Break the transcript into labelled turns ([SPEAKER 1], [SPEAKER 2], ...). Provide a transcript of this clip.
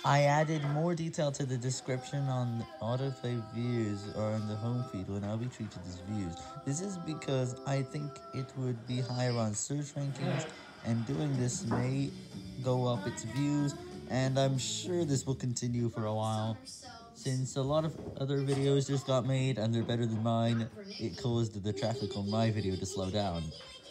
[SPEAKER 1] I added more detail to the description on autoplay views or on the home feed when I'll be treated as views. This is because I think it would be higher on search rankings, and doing this may go up its views, and I'm sure this will continue for a while. Since a lot of other videos just got made and they're better than mine, it caused the traffic on my video to slow down.